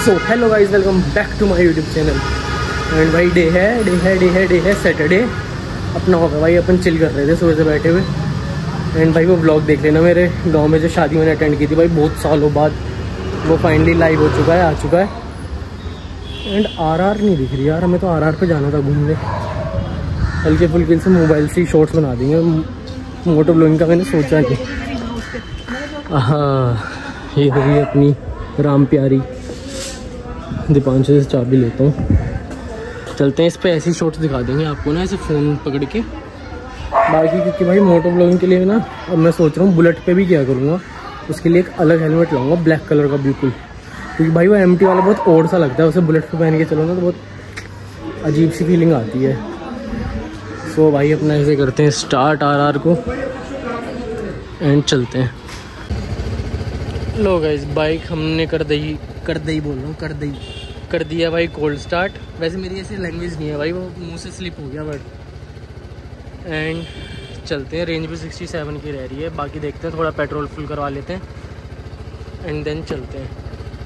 So hello guys, welcome back to my YouTube channel. And भाई day है Saturday अपना होगा भाई। अपन चिल कर रहे थे सुबह से बैठे हुए। एंड भाई वो ब्लॉग देख लेना, मेरे गांव में जो शादी मैंने अटेंड की थी भाई बहुत सालों बाद, वो फाइनली लाइव हो चुका है, आ चुका है। एंड आरआर नहीं दिख रही यार, हमें तो आरआर पे जाना था घूमने। हल्के फुल्के से मोबाइल से ही शॉर्ट्स बना देंगे, मोटो ब्लॉगिंग का मैंने सोचा नहीं। हाँ ये होगी अपनी राम प्यारी। दीपांशु से चाबी लेता हूँ, चलते हैं। इस पे ऐसी शॉट्स दिखा देंगे आपको ना, ऐसे फ़ोन पकड़ के। बाकी क्योंकि भाई मोटो ब्लॉगिंग के लिए ना अब मैं सोच रहा हूँ बुलेट पे भी क्या करूँगा, उसके लिए एक अलग हेलमेट लाऊंगा ब्लैक कलर का बिल्कुल, क्योंकि भाई वो एमटी वाला बहुत ओड सा लगता है, उसे बुलेट पे पहन के चलो ना तो बहुत अजीब सी फीलिंग आती है। सो भाई अपना ऐसे करते हैं स्टार्ट आरआर को एंड चलते हैं। लो गाइस, बाइक हमने कर दिया भाई कोल्ड स्टार्ट। वैसे मेरी ऐसी लैंग्वेज नहीं है भाई, वो मुंह से स्लिप हो गया बट। एंड चलते हैं। रेंज भी 67 की रह रही है, बाकी देखते हैं, थोड़ा पेट्रोल फुल करवा लेते हैं एंड देन चलते हैं।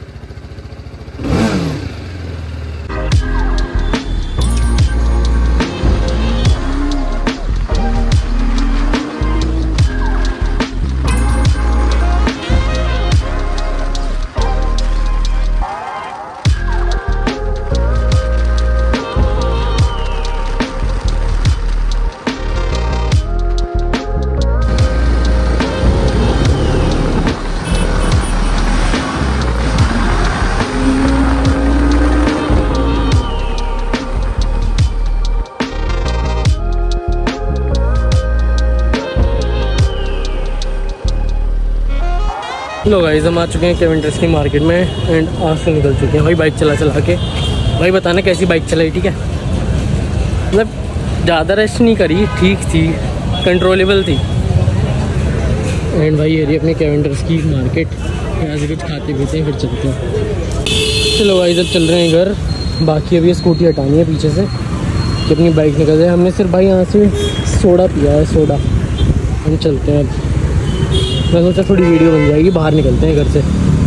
लो गाइस, हम आ चुके हैं कैवेंडर्स की मार्केट में एंड आज से निकल चुके हैं भाई बाइक चला के। भाई बताना कैसी बाइक चलाई, ठीक है? मतलब ज़्यादा रेस्ट नहीं करी, ठीक थी, कंट्रोलेबल थी। एंड भाई ये रही अपनी कैवेंडर्स की मार्केट, यहाँ से कुछ खाते पीते हैं फिर चलते हैं। चलो भाई जब चल रहे हैं घर, बाकी अभी स्कूटी हटानी है पीछे से कि अपनी बाइक निकल जाए। हमने सिर्फ भाई यहाँ से सोडा पिया है, सोडा। हम चलते हैं अब। मैं सोचा थोड़ी वीडियो बन जाएगी, बाहर निकलते हैं घर से।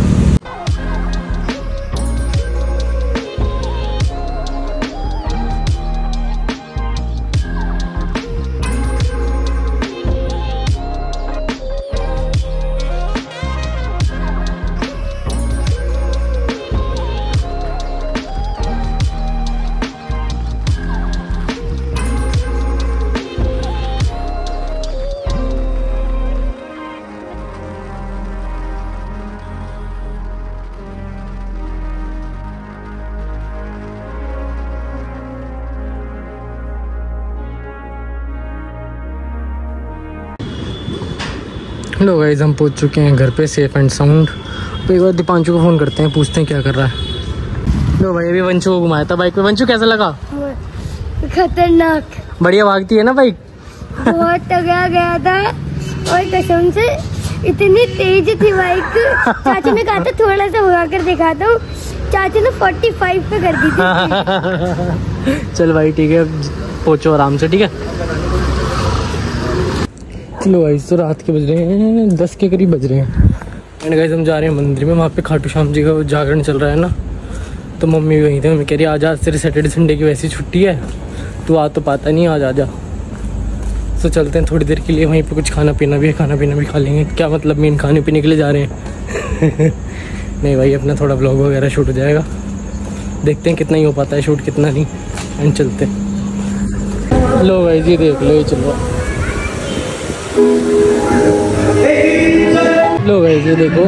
लो गाइस, हम पहुंच चुके हैं घर पे सेफ एंड साउंड। तो एक बार दीपांशु को फ़ोन करते हैं, पूछते हैं क्या कर रहा है। लो भाई अभी वंशु को घुमाया था बाइक पे। वंशु कैसा लगा? खतरनाक, बढ़िया भागती है ना बाइक? बहुत तगड़ा गया था और कसम से इतनी तेज थी बाइक। चाची ने कहा था थोड़ा सा उड़ा कर दिखाता हूँ, चाची ने 45 पे कर दी थी। चल भाई ठीक है, पहुँचो आराम से, ठीक है? चलो गाइस, तो रात के बज रहे हैं 10 के करीब बज रहे हैं। एंड गाइस हम जा रहे हैं मंदिर में, वहाँ पे खाटू श्याम जी का जागरण चल रहा है ना, तो मम्मी भी वहीं थे। मम्मी कह रही आज तेरे सैटरडे संडे की वैसी छुट्टी है, तू आ तो पाता नहीं, आज आ जा। तो चलते हैं थोड़ी देर के लिए, वहीं पे कुछ खाना पीना भी है, खाना पीना भी खा लेंगे। क्या मतलब मेन खाने पीने के लिए जा रहे हैं। नहीं भाई, अपना थोड़ा व्लॉग वगैरह शूट हो जाएगा, देखते हैं कितना ही हो पाता है शूट, कितना नहीं। एंड चलते हैं। लो भाई जी देख लो, ये चलो। लो गाइस ये देखो,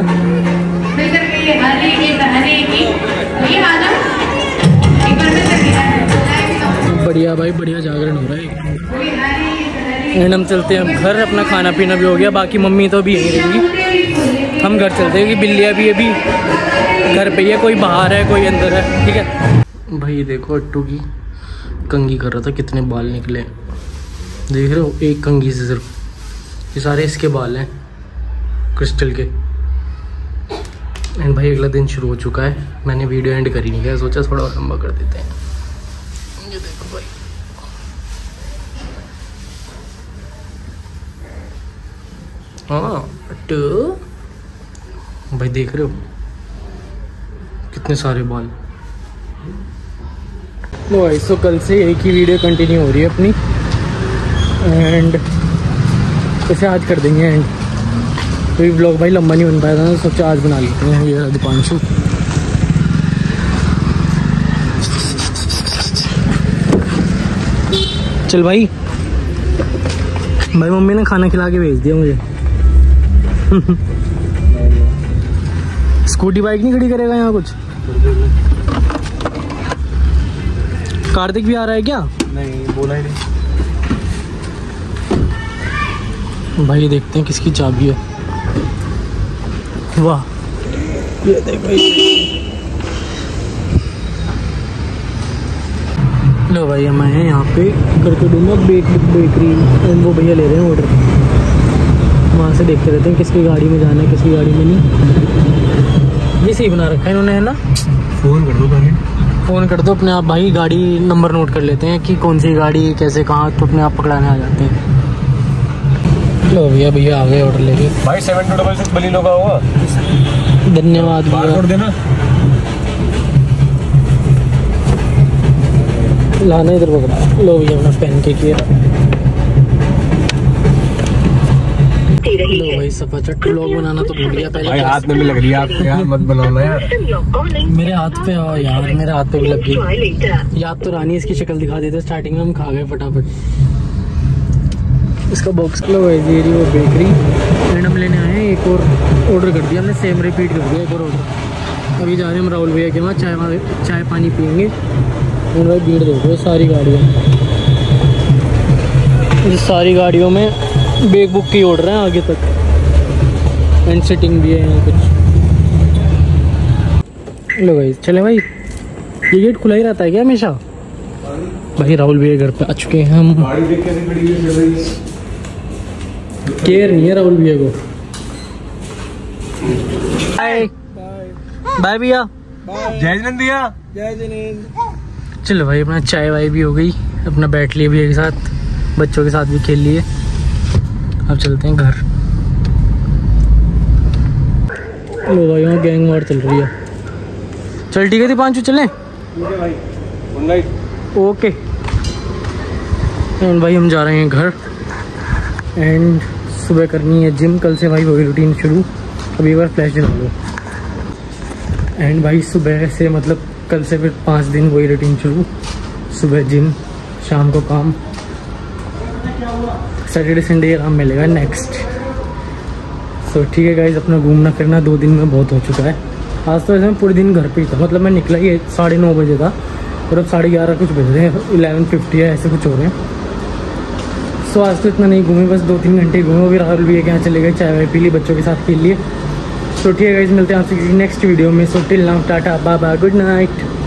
बढ़िया भाई, बढ़िया जागरण हो रहा है। एंड हम चलते हैं हम घर, अपना खाना पीना भी हो गया, बाकी मम्मी तो भी यहीं रहेंगी। हम घर चलते हैं कि बिल्लियाँ भी अभी घर पे ही है, कोई बाहर है कोई अंदर है, ठीक है? भाई देखो अट्टू की कंघी कर रहा था, कितने बाल निकले देख रहे हो एक कंघी से सिर्फ। ये सारे इसके बाल हैं क्रिस्टल के। एंड भाई अगला दिन शुरू हो चुका है, मैंने वीडियो एंड करी नहीं है, सोचा थोड़ा और लंबा कर देते हैं। ये देखो भाई, हाँ भाई देख रहे हो कितने सारे बाल। लो भाई सो कल से एक ही वीडियो कंटिन्यू हो रही है अपनी, एंड इसे आज कर देंगे एंड। तो ये व्लॉग भाई लंबा नहीं बन पाया था, सोचा आज बना लेते हैं। ये दीपांशु चल भाई, भाई मम्मी ने खाना खिला के भेज दिया मुझे। स्कूटी बाइक नहीं खड़ी करेगा यहाँ कुछ? कार्तिक भी आ रहा है क्या? नहीं बोला ही नहीं भाई। देखते हैं किसकी चाबी है। वाह ये देखो। लो भाई हम आए हैं यहाँ पे करके दूंगा बेकरी, एंड वो भैया ले रहे हैं ऑर्डर। वहाँ से देखते रहते हैं किसकी गाड़ी में जाना है, किसकी गाड़ी में नहीं। ये सही बना रखा है इन्होंने, है ना? फ़ोन कर दो पहले। फ़ोन कर दो अपने आप भाई, गाड़ी नंबर नोट कर लेते हैं कि कौन सी गाड़ी कैसे कहाँ, तो अपने आप पकड़ाने आ जाते हैं। लो भैया भैया आ गए ऑर्डर लेके। भाई 7266 बलीनो का होगा। धन्यवाद भैया। देना लाना इधर पकड़ा। लो भैया अपना पेन के किया। लो भाई सफा चट। व्लॉग बनाना तो भूल गया पहले। भाई हाथ में भी लग रही है आपके, यार मत बनाना यार। मेरे हाथ पे आओ यार, मेरे हाथ पे भी लग गई। याद तो रानी इसकी शक्ल दिखा देते, स्टार्टिंग में हम खा गए फटाफट इसका बॉक्स। लो भाई ये रही वो बेकरी, एंड हम लेने आए हैं एक और ऑर्डर कर दिया हमने, सेम रिपीट कर दिया एक और ऑर्डर। अभी जा रहे हैं हम राहुल भैया के वहाँ, चाय पानी पियेंगे। और भाई भीड़ देखो सारी गाड़ियों, इस सारी गाड़ियों में बैग बुक की ऑर्डर है आगे तक, एंड सिटिंग भी है यहाँ कुछ। लो भाई चले भाई, ये गेट खुला ही रहता है क्या हमेशा? भाई राहुल भैया घर पे आ चुके हैं हम। केयर नहीं है राहुल भैया को। बाय बाय भैया। जय जिनेंद्र। जय जिनेंद्र। चलो भाई अपना चाय वाय भी हो गई, अपना बैठ लिए भैया के साथ, बच्चों के साथ भी खेल लिए। अब चलते हैं घर। लो भाई वहाँ गैंग वार चल रही है। चल ठीक है दीपांशु चलें? भाई ओके। एंड भाई हम जा रहे हैं घर, एंड सुबह करनी है जिम। कल से भाई वही रूटीन शुरू। अभी एक बार फ्लैश दिखा लो। एंड भाई सुबह से मतलब कल से फिर 5 दिन वही रूटीन शुरू। सुबह जिम, शाम को काम, सैटरडे संडे आराम मिलेगा नेक्स्ट। तो ठीक है गाइज, अपना घूमना फिरना 2 दिन में बहुत हो चुका है। आज तो ऐसे मैं पूरे दिन घर पे ही था, मतलब मैं निकला ही 9:30 बजे था और अब 11:30 कुछ बज रहे हैं, 11:50 है ऐसे कुछ हो रहे हैं। सो आज तो इतना नहीं घूमे, बस 2-3 घंटे घूमे। अभी राहुल भी है कि यहाँ चले गए, चाय वाय पी ली, बच्चों के साथ खेल लिए। तो ठीक है गाइज, मिलते हैं आपसे किसी नेक्स्ट वीडियो में। So till now tata bye bye, good night.